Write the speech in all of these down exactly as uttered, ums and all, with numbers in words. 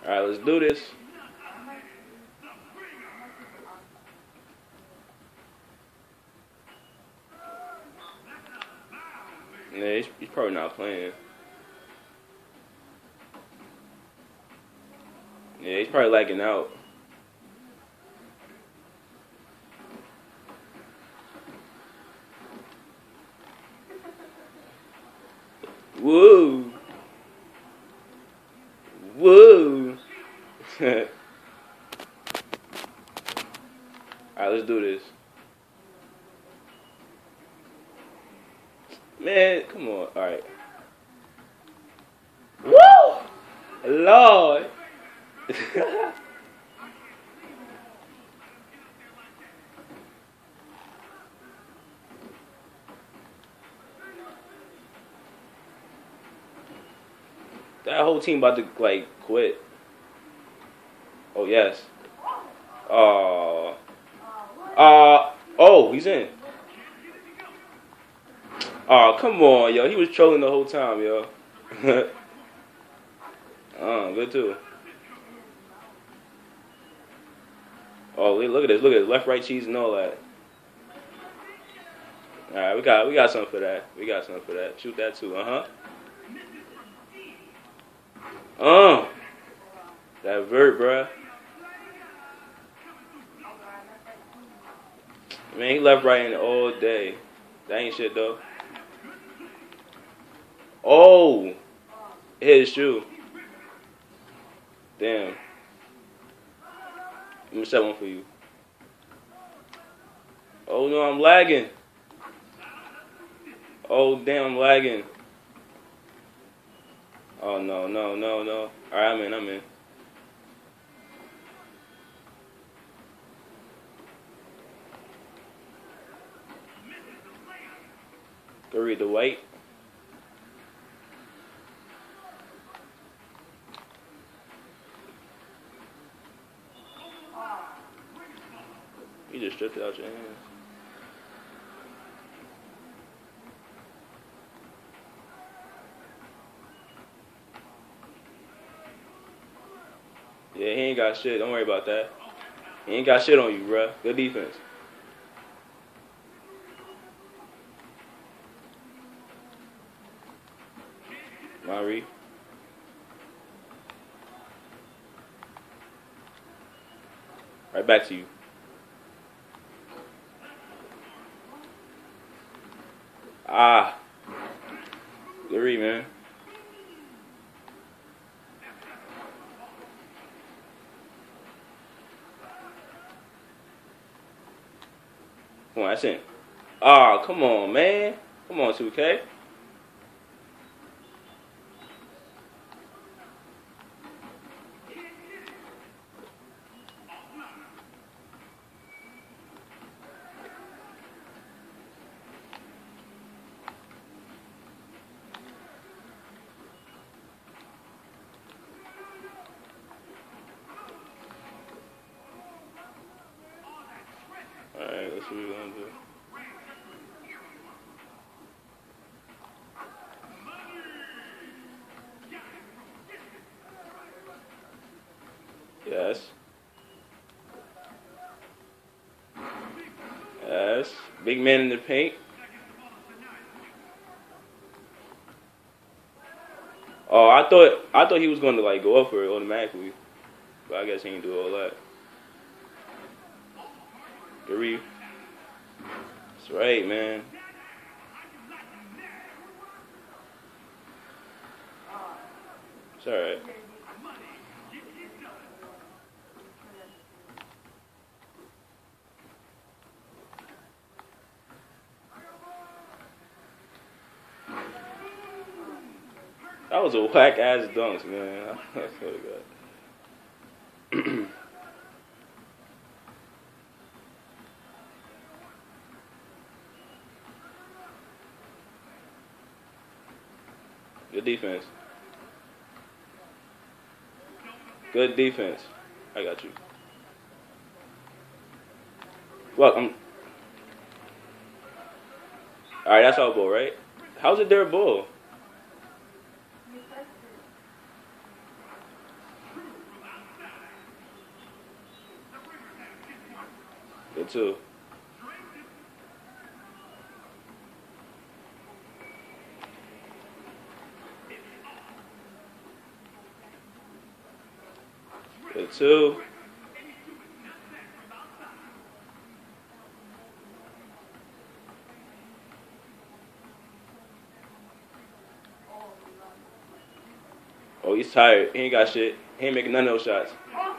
All right, let's do this. Yeah, he's, he's probably not playing. Yeah, he's probably lagging out. Whoa. Whoa. Alright, let's do this. Man, come on. Alright. Woo! Lord. That whole team about to, like, quit. Oh, yes. Uh, uh, oh, he's in. Oh, come on, yo. He was trolling the whole time, yo. Oh, good, too. Oh, look at this. Look at this. Left, right, cheese, and all that. All right, we got we got something for that. We got something for that. Shoot that, too. Uh-huh. Uh. That vert, bruh. Man, he left right in all day. That ain't shit, though. Oh. Hit his shoe. Damn. Let me set one for you. Oh, no, I'm lagging. Oh, damn, I'm lagging. Oh, no, no, no, no. All right, I'm in, I'm in. Go read the white. You just stripped it out your hands. Yeah, he ain't got shit. Don't worry about that. He ain't got shit on you, bruh. Good defense. Marie. Right back to you. Ah. Good read, man. Come on, that's it. Ah, come on, man. Come on, two K. Alright, let's see what we're gonna do. Yes. Yes. Big man in the paint. Oh, I thought I thought he was going to like go up for it automatically, but I guess he didn't do all that. Good read. That's right, man. It's all right. That was a whack ass dunk, man. I swear to God. Good defense. Good defense. I got you. Look, I'm. All right, that's our ball, right? How's it their ball? two. For two. Oh, he's tired. He ain't got shit. He ain't making none of those shots.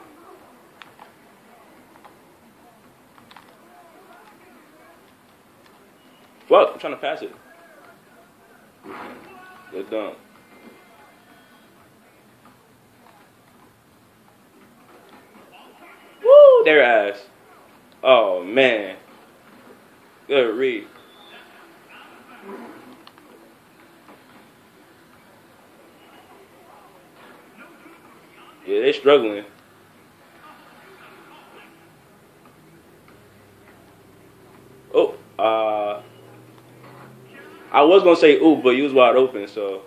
Fuck, I'm trying to pass it. Good dunk. Woo, their ass. Oh, man. Good read. Yeah, they struggling. Oh, uh, I was gonna say ooh, but you was wide open, so.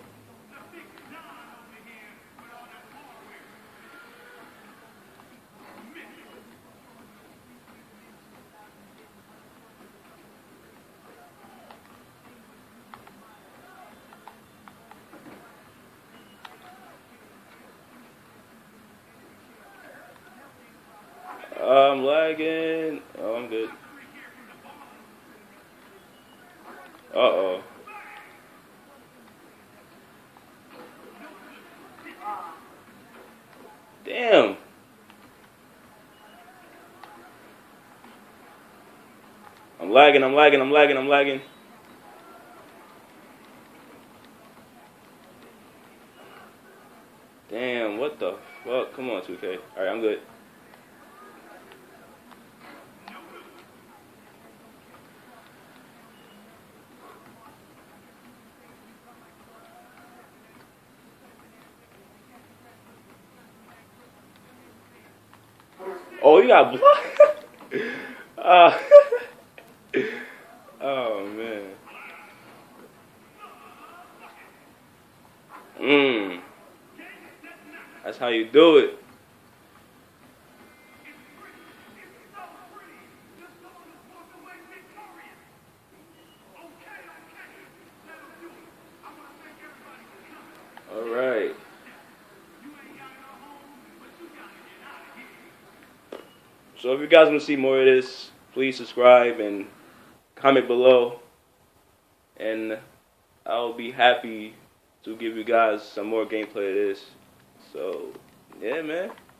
I'm lagging. Oh, I'm good. Uh oh. Damn. I'm lagging, I'm lagging, I'm lagging, I'm lagging. Damn, what the fuck? Come on, two K. Alright, I'm good. Oh, you got blocked. uh, oh, man. Mmm. That's how you do it. All right. So if you guys want to see more of this, please subscribe and comment below. And I'll be happy to give you guys some more gameplay of this. So, yeah, man.